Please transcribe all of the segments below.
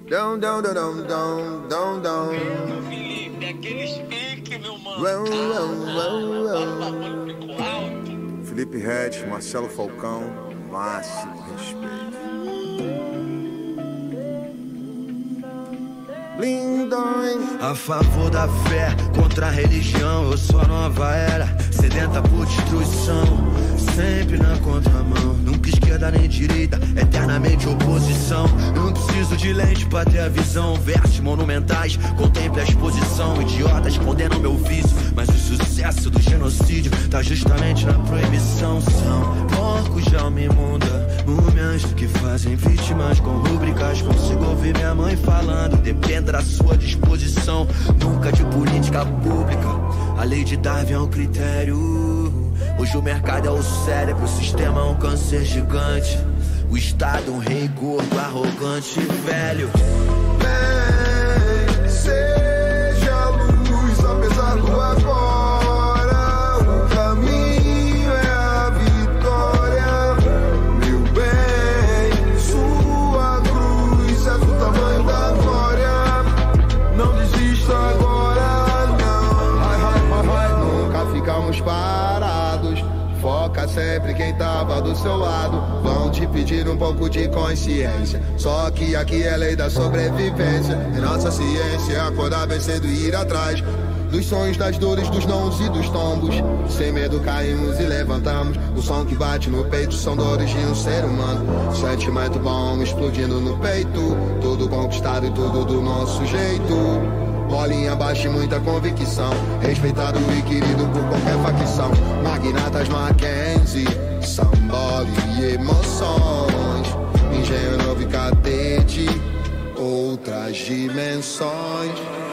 Dão, dão, dão, dão, dão, dão, dão. Felipe, aquele speak, meu mano. Ficou alto. Felipe Ret, Marcelo Falcão, máximo respeito. Blindões. A favor da fé, contra a religião, eu sou a nova era, sedenta por destruição, sempre na contramão, nunca esquerda nem direita, eternamente oposição. Não preciso de lente pra ter a visão, versos monumentais, contemple a exposição. Idiotas condenam meu vício, mas o sucesso do genocídio tá justamente na proibição. São porcos de alma imunda, múmias que fazem vítimas com rúbricas. Consigo ouvir minha mãe falando, dependa da sua disposição, nunca de política pública. A lei de Darwin é um critério. Hoje o mercado é o cérebro, o sistema é um câncer gigante, o Estado um rei gordo, arrogante e velho. Bem, seja a luz, apesar do agora, o caminho é a vitória. Meu bem, sua cruz é do tamanho da glória. Não desista agora, não. Nunca ficamos parados. Foca sempre quem tava do seu lado. Vão te pedir um pouco de consciência, só que aqui é lei da sobrevivência. E nossa ciência é acordar bem cedo e ir atrás dos sonhos, das dores, dos nãos e dos tombos. Sem medo caímos e levantamos. O som que bate no peito são dores de um ser humano. Sentimento bom explodindo no peito, tudo conquistado e tudo do nosso jeito. Bolinha baixa e muita convicção, respeitado e querido por qualquer facção. Magnatas Mackenzie, sambole e emoções. Engenho novo e cadete, outras dimensões.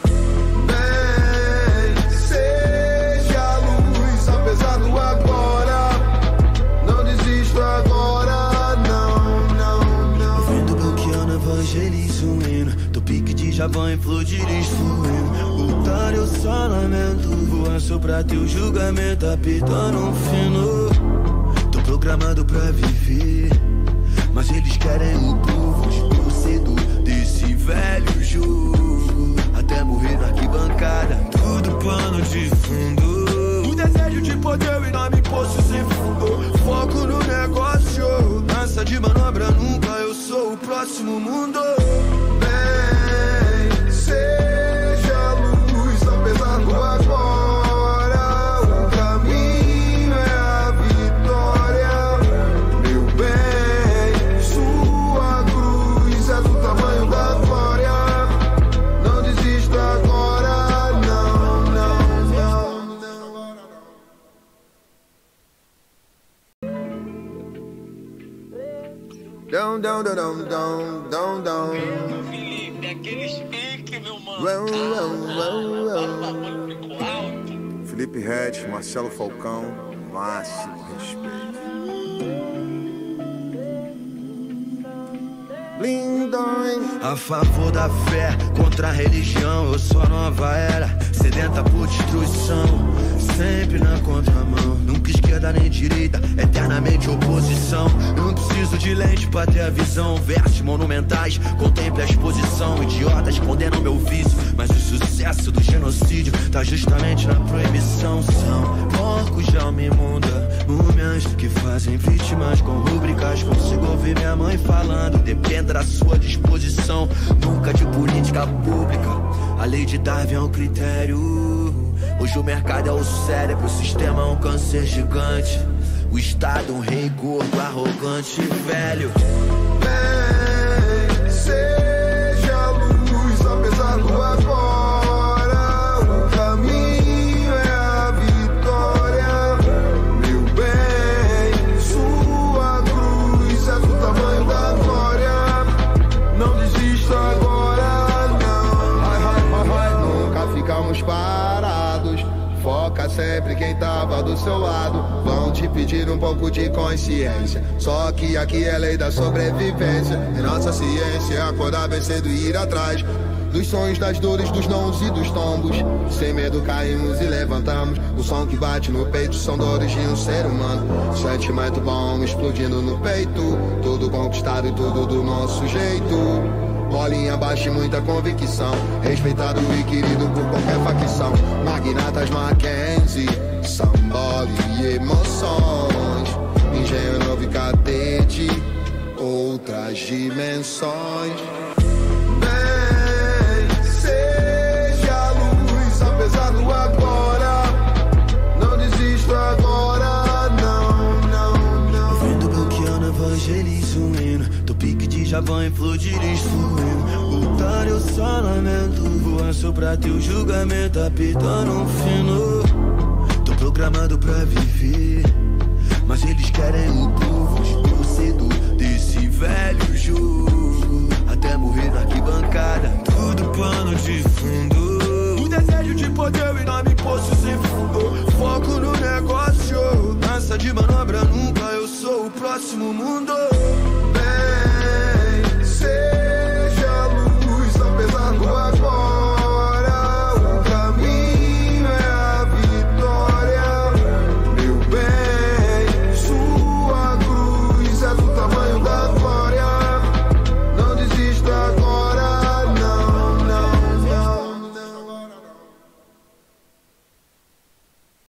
Bem, seja a luz, apesar do agora. Não desisto agora, não. Ouvindo Belchiano, evangelizo um hino, do pique de Javan em flor de lis fluindo. Lutar eu só lamento, vou assoprar teu julgamento, apitando um fino. Tô programado pra viver, mas eles querem o povo desprocedo desse velho jogo. Até morrer na arquibancada, tudo pano de fundo. O desejo de poder, o enorme poço sem fundo. Foco no negócio, dança de manobra nunca, eu sou o próximo mundo. Bem, seja a luz, apesar do agora, o caminho é a vitória. Meu bem, sua cruz é do tamanho da glória. Não desista agora, não. Dão, dão, dão, dão, dão, dão. Felipe, aquele speak, meu mano. Ficou alto. Felipe Ret, Marcelo Falcão, máximo respeito. Blindões. A favor da fé, contra a religião, eu sou a nova era, sedenta por destruição, sempre na contramão, nunca esquerda nem direita, eternamente oposição. Não preciso de lente pra ter a visão, versos monumentais, contemple a exposição. Idiotas condenam meu vício, mas o sucesso do genocídio tá justamente na proibição. São porcos de alma imunda, múmias que fazem vítimas com rúbricas. Consigo ouvir minha mãe falando, dependa da sua disposição, nunca de política pública. A lei de Darwin é um critério. Hoje o mercado é o cérebro, o sistema é um câncer gigante, o Estado um rei gordo, arrogante e velho. Bem, seja a luz, apesar do agora, o caminho é a vitória. Meu bem, sua cruz é do tamanho da glória. Não desista agora, não. Nunca ficamos parados. Foca sempre quem tava do seu lado. Vão te pedir um pouco de consciência, só que aqui é lei da sobrevivência. E nossa ciência é acordar bem cedo e ir atrás dos sonhos, das dores, dos nãos e dos tombos. Sem medo caímos e levantamos. O som que bate no peito são dores de um ser humano. Sentimento bom explodindo no peito, tudo conquistado e tudo do nosso jeito. Bolinha baixa e muita convicção. Respeitado e querido por qualquer facção. Magnatas Mackenzie, sambole e emoções. Engenho novo e cadete, outras dimensões. Bem, seja a luz, apesar do agora. Não desisto agora, não, não, não. Ouvindo Belchiano, evangelizo o hino. Do pique de Javão e flor de lis fluindo. Lutar eu só lamento. Vou assoprar teu julgamento, apitando um fino. Tô programado pra viver, mas eles querem o povo torcedor desse velho jogo. Até morrer na arquibancada, tudo pano de fundo. O desejo de poder e enorme poço sem fundo. Foco no negócio, dança de manobra nunca. Eu sou o próximo mundo.